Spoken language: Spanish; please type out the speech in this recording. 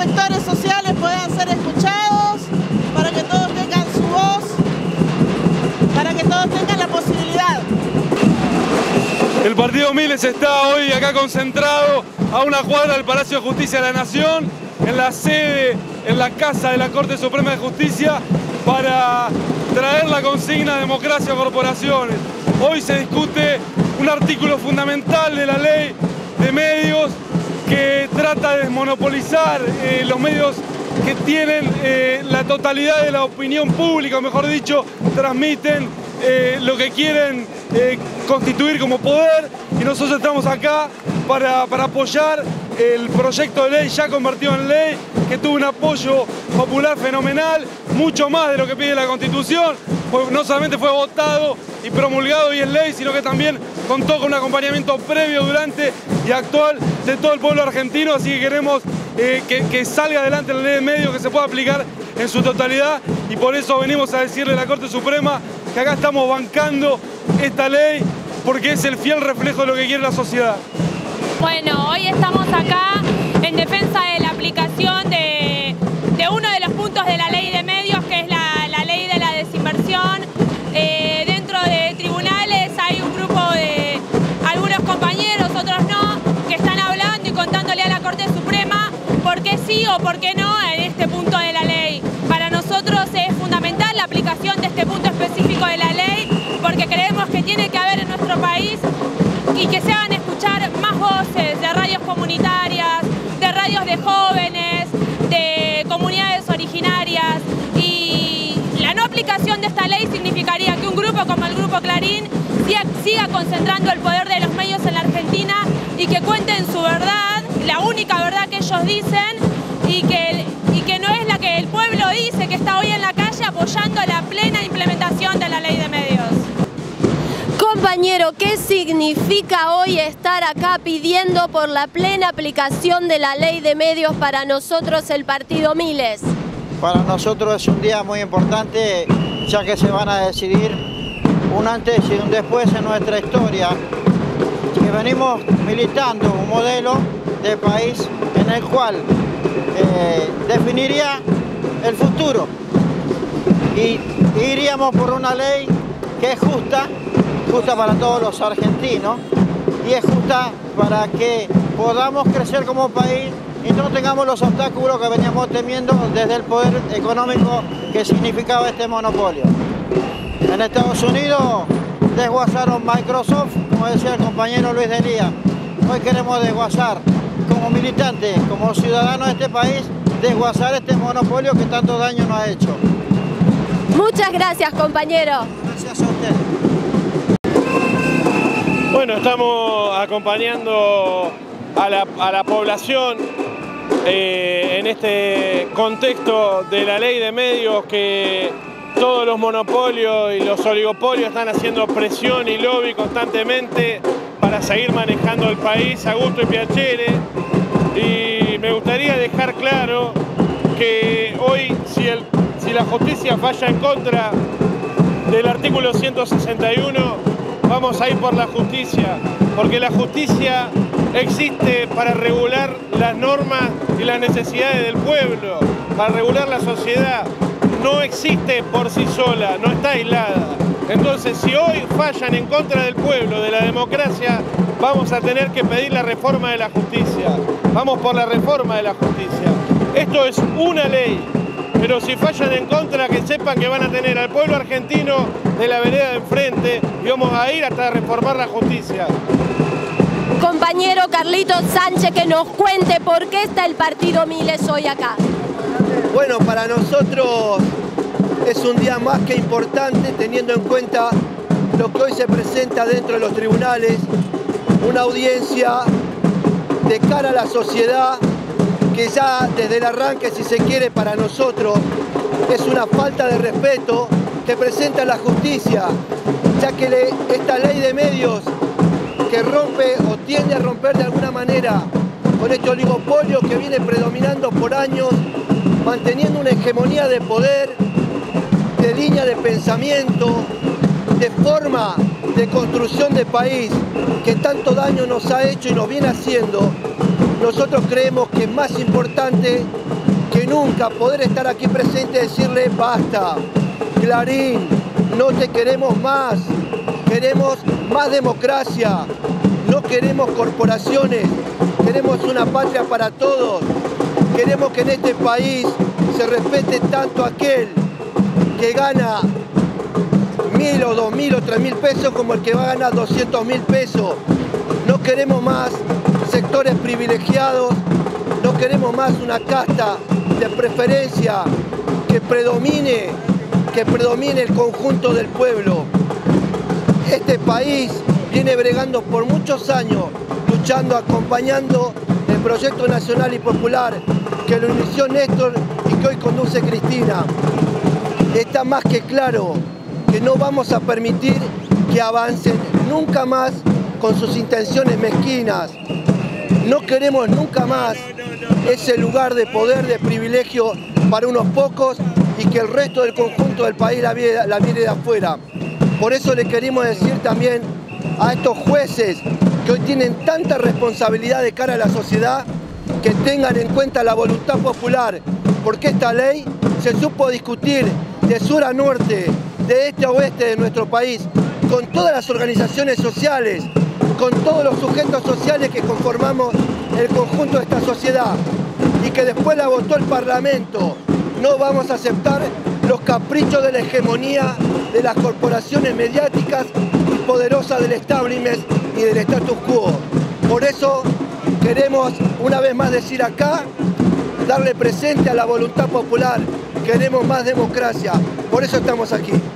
sectores sociales puedan ser escuchados, para que todos tengan su voz, para que todos tengan la posibilidad. El Partido Miles está hoy acá concentrado a una cuadra del Palacio de Justicia de la Nación, en la sede, en la casa de la Corte Suprema de Justicia, para traer la consigna democracia a corporaciones. Hoy se discute un artículo fundamental de la ley de medios que trata de desmonopolizar los medios que tienen la totalidad de la opinión pública, o mejor dicho, transmiten lo que quieren constituir como poder, y nosotros estamos acá para apoyar el proyecto de ley ya convertido en ley, que tuvo un apoyo popular fenomenal, mucho más de lo que pide la Constitución. No solamente fue votado y promulgado y es ley, sino que también contó con un acompañamiento previo, durante y actual de todo el pueblo argentino, así que queremos que salga adelante la ley de medios, que se pueda aplicar en su totalidad, y por eso venimos a decirle a la Corte Suprema que acá estamos bancando esta ley, porque es el fiel reflejo de lo que quiere la sociedad. Bueno, hoy estamos acá en defensa de la aplicación de uno de los puntos de la ley de medios, que es la ley de la desinversión. Dentro de tribunales hay un grupo de algunos compañeros, otros no, que están hablando y contándole a la Corte Suprema por qué sí o por qué no en este punto de la ley. Para nosotros es fundamental la aplicación de este punto específico de la ley, porque creemos que tiene que haber en nuestro país y que se hagan escuchar más voces de radios comunitarias, de radios de jóvenes, de comunidades originarias, y la no aplicación de esta ley significaría que un grupo como el Grupo Clarín siga concentrando el poder de los medios en la Argentina y que cuenten su verdad, la única verdad que ellos dicen, y que no es la que el pueblo dice, que está hoy en la calle apoyando la plena implementación de la ley de medios. Compañero, ¿qué significa hoy estar acá pidiendo por la plena aplicación de la ley de medios para nosotros, el Partido Miles? Para nosotros es un día muy importante, ya que se van a decidir un antes y un después en nuestra historia, que venimos militando un modelo de país en el cual definiría el futuro, y iríamos por una ley que es justa para todos los argentinos, y es justa para que podamos crecer como país y no tengamos los obstáculos que veníamos temiendo desde el poder económico que significaba este monopolio. En Estados Unidos desguazaron Microsoft, como decía el compañero Luis Delía. Hoy queremos desguazar, como militantes, como ciudadanos de este país, desguazar este monopolio que tanto daño nos ha hecho. Muchas gracias, compañero. Gracias a usted. Bueno, estamos acompañando a la población en este contexto de la ley de medios, que todos los monopolios y los oligopolios están haciendo presión y lobby constantemente para seguir manejando el país a gusto y piacere. Y me gustaría dejar claro que hoy, si la justicia falla en contra del artículo 161, vamos a ir por la justicia, porque la justicia existe para regular las normas y las necesidades del pueblo, para regular la sociedad. No existe por sí sola, no está aislada. Entonces, si hoy fallan en contra del pueblo, de la democracia, vamos a tener que pedir la reforma de la justicia. Vamos por la reforma de la justicia. Esto es una ley, pero si fallan en contra, que sepan que van a tener al pueblo argentino de la vereda de enfrente, y vamos a ir hasta reformar la justicia. Compañero Carlitos Sánchez, que nos cuente por qué está el Partido Miles hoy acá. Bueno, para nosotros es un día más que importante, teniendo en cuenta lo que hoy se presenta dentro de los tribunales, una audiencia de cara a la sociedad que ya desde el arranque, si se quiere, para nosotros es una falta de respeto que presenta la justicia, ya que esta ley de medios que rompe o tiende a romper de alguna manera con este oligopolio que viene predominando por años, manteniendo una hegemonía de poder, de línea de pensamiento, de forma de construcción de país que tanto daño nos ha hecho y nos viene haciendo, nosotros creemos que es más importante que nunca poder estar aquí presente y decirle basta, Clarín, no te queremos más, queremos más democracia, no queremos corporaciones, queremos una patria para todos, queremos que en este país se respete tanto aquel que gana 1.000 o 2.000 o 3.000 pesos como el que va a ganar 200.000 pesos. No queremos más sectores privilegiados, no queremos más una casta de preferencia que predomine el conjunto del pueblo. Este país viene bregando por muchos años, luchando, acompañando el proyecto nacional y popular que lo inició Néstor y que hoy conduce Cristina. Está más que claro que no vamos a permitir que avancen nunca más con sus intenciones mezquinas. No queremos nunca más ese lugar de poder, de privilegio para unos pocos y que el resto del conjunto del país la mire de afuera. Por eso le queremos decir también a estos jueces que hoy tienen tanta responsabilidad de cara a la sociedad, que tengan en cuenta la voluntad popular, porque esta ley se supo discutir de sur a norte, de este a oeste de nuestro país, con todas las organizaciones sociales, con todos los sujetos sociales que conformamos el conjunto de esta sociedad y que después la votó el Parlamento. No vamos a aceptar los caprichos de la hegemonía de las corporaciones mediáticas y poderosas del establishment y del status quo. Por eso queremos una vez más decir acá, darle presente a la voluntad popular. Queremos más democracia, por eso estamos aquí.